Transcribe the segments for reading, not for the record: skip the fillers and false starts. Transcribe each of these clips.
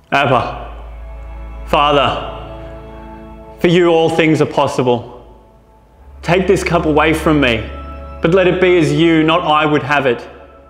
Abba, Father, for you all things are possible. Take this cup away from me, but let it be as you, not I, would have it.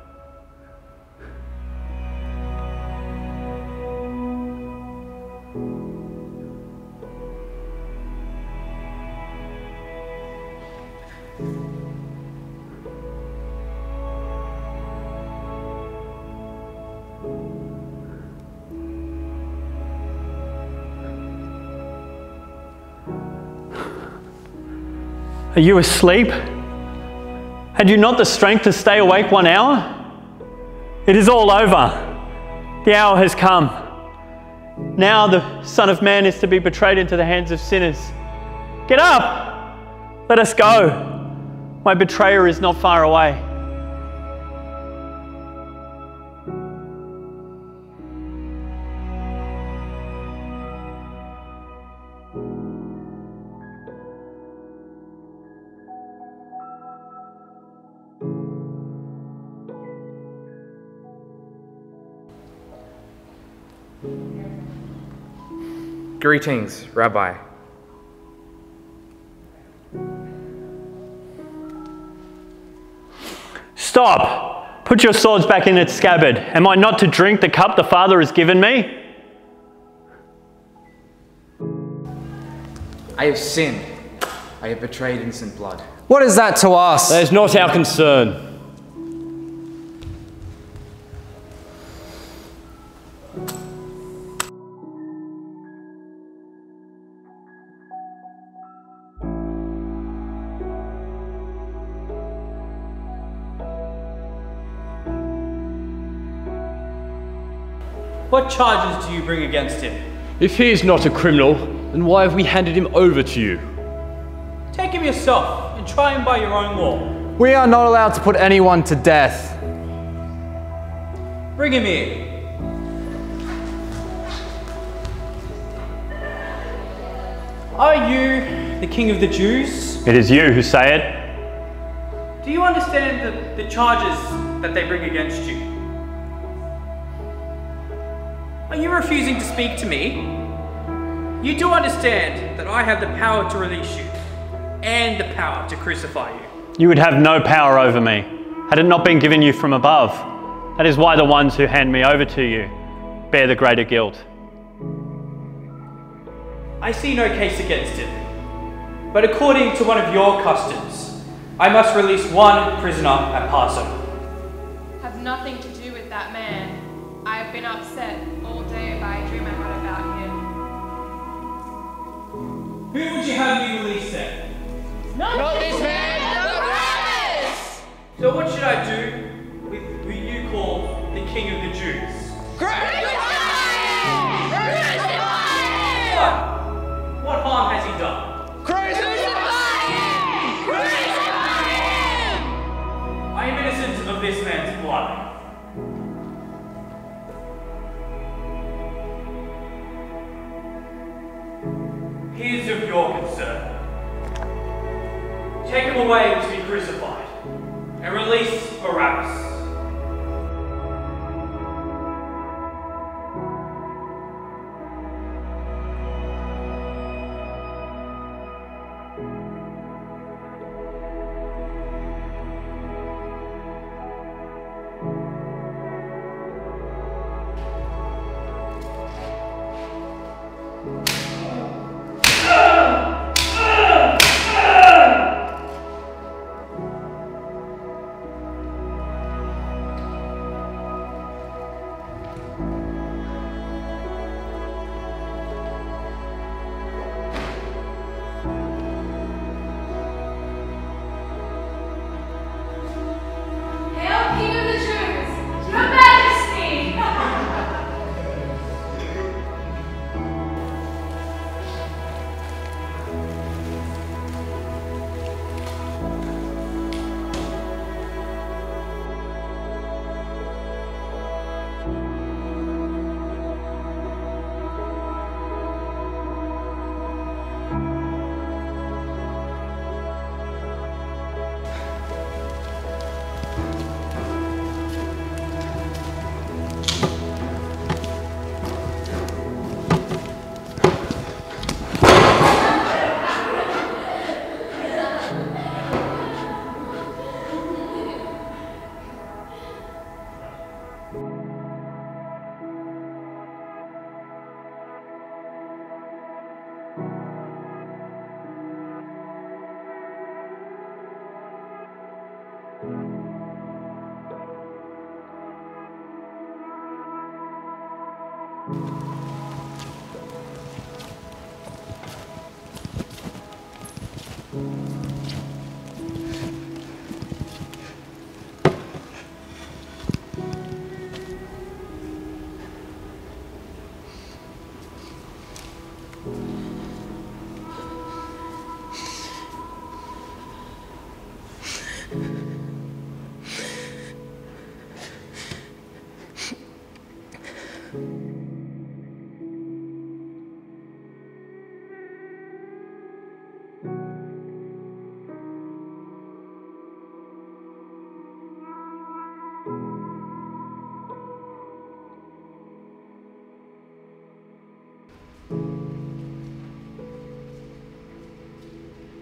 Are you asleep? Had you not the strength to stay awake 1 hour? It is all over. The hour has come. Now the Son of Man is to be betrayed into the hands of sinners. Get up! Let us go. My betrayer is not far away. Greetings, Rabbi. Stop! Put your swords back in its scabbard. Am I not to drink the cup the Father has given me? I have sinned. I have betrayed innocent blood. What is that to us? That is not our concern. What charges do you bring against him? If he is not a criminal, then why have we handed him over to you? Take him yourself and try him by your own law. We are not allowed to put anyone to death. Bring him here. Are you the King of the Jews? It is you who say it. Do you understand the charges that they bring against you? Are you refusing to speak to me? You do understand that I have the power to release you and the power to crucify you. You would have no power over me, had it not been given you from above. That is why the ones who hand me over to you bear the greater guilt. I see no case against him, but according to one of your customs, I must release one prisoner at Passover. Have nothing to do with that man. I have been upset all day by a dream I had about him. Who would you have me release then? Not this man, the Barabbas! So what should I do with who you call the King of the Jews? Crucify him! Crucify him! What harm has he done? Crucify him! Crucify him! I am innocent of this man's blood. He is of your concern. Take him away to be crucified and release Barabbas.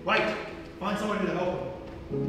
Wait! Find someone to help him.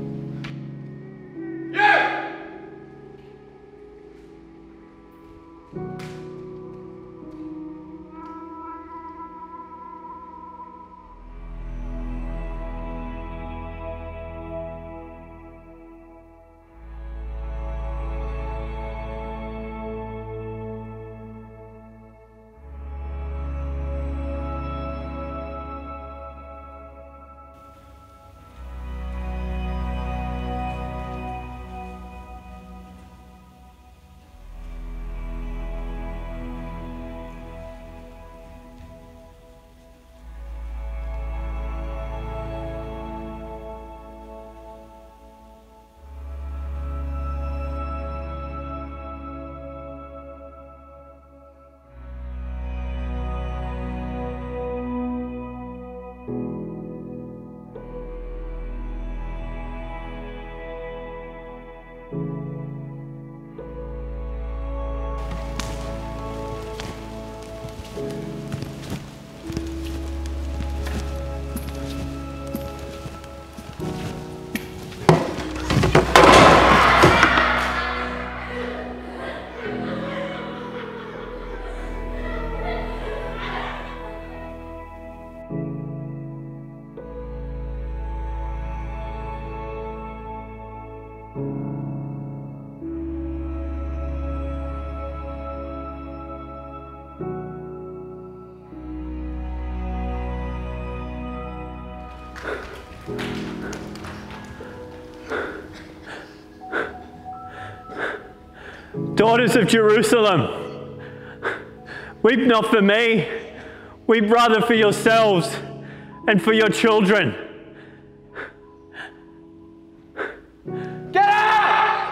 Daughters of Jerusalem, weep not for me, weep rather for yourselves and for your children. Get out!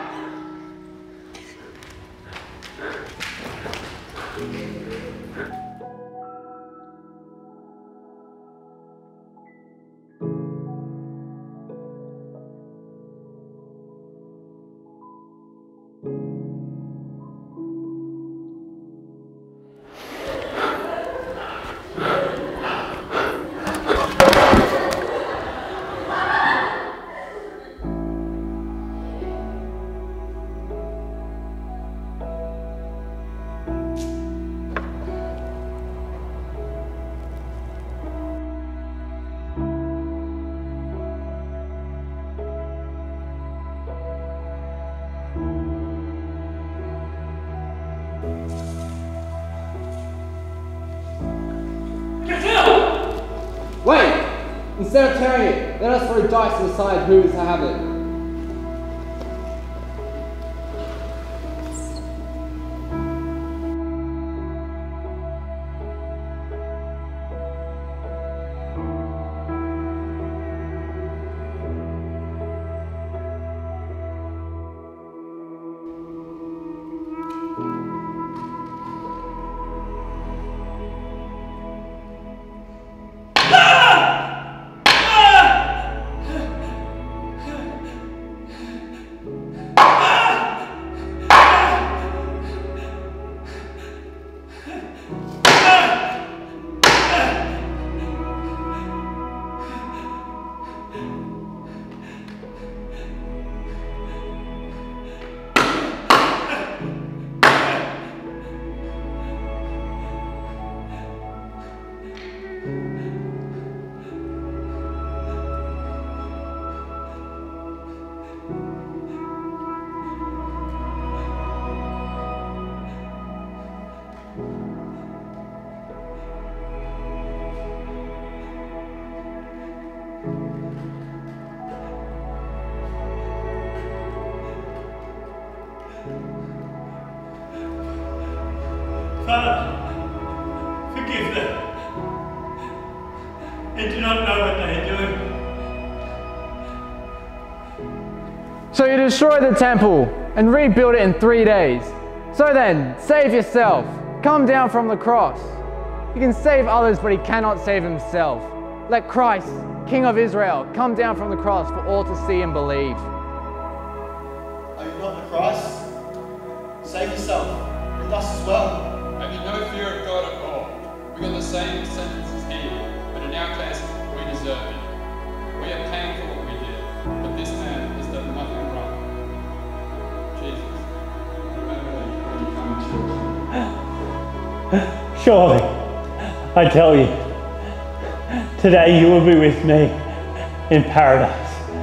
Wait! Instead of tearing it, let us throw dice to decide who is to have it. Father, forgive them. They do not know what they are doing. So you destroy the temple and rebuild it in 3 days. So then, save yourself. Come down from the cross. He can save others, but he cannot save himself. Let Christ, King of Israel, come down from the cross for all to see and believe. Are you not the Christ? Save yourself, and us as well. Have you no fear of God at all? We got the same sentence as he, but in our case, we deserve it. We Surely, I tell you, today you will be with me in paradise.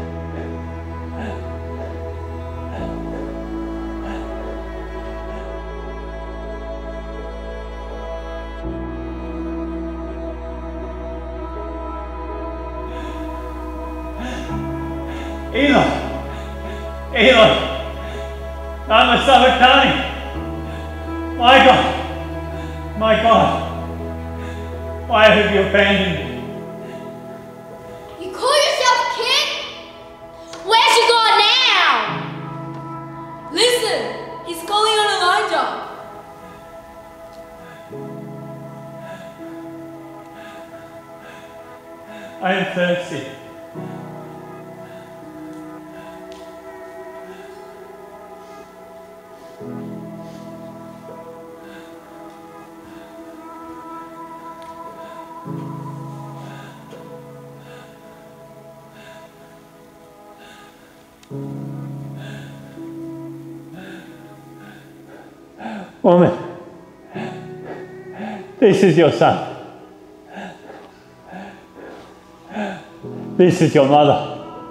Eli, I'm a son of Cain. My God, why have you abandoned me? You call yourself king? Where's your God now? Listen, he's calling on Elijah. I am thirsty. Woman, this is your son. This is your mother.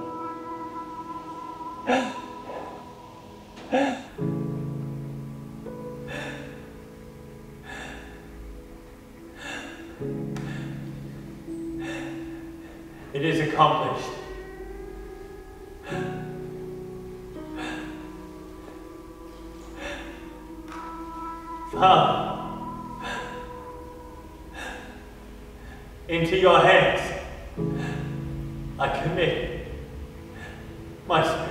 It is accomplished. Father, into your hands I commit my spirit.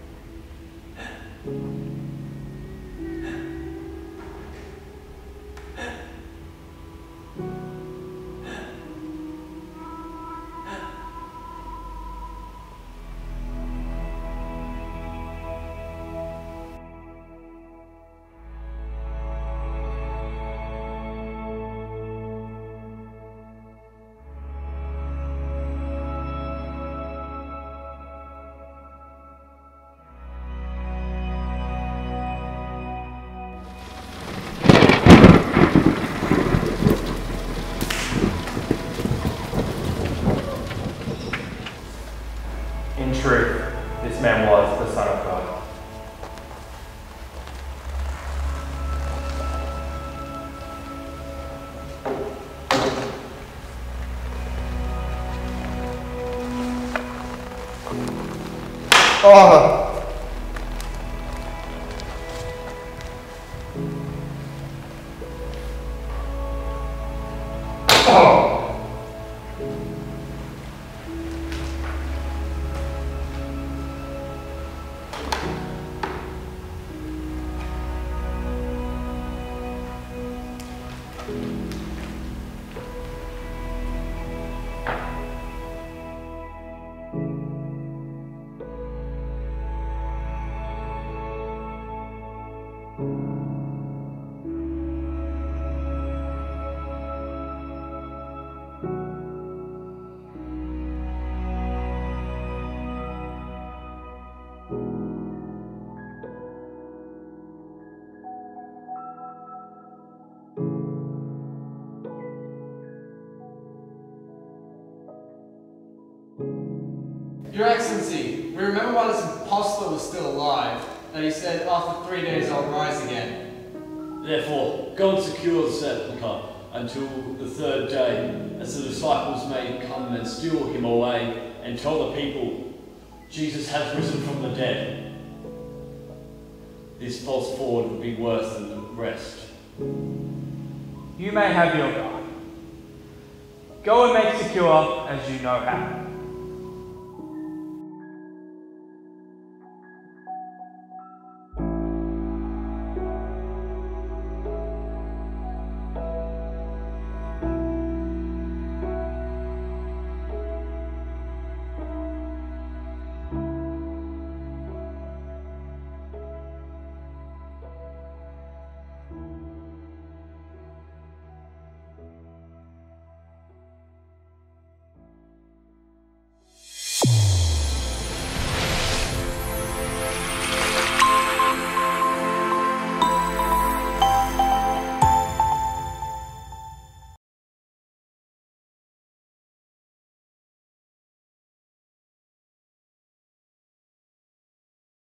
In truth, this man was the Son of God. Oh! Your Excellency, we remember while this impostor was still alive, that he said, after 3 days I'll rise again. Therefore, go and secure the sepulchre until the third day, as the disciples may come and steal him away and tell the people, Jesus has risen from the dead. This false forward would be worse than the rest. You may have your God. Go and make secure as you know how.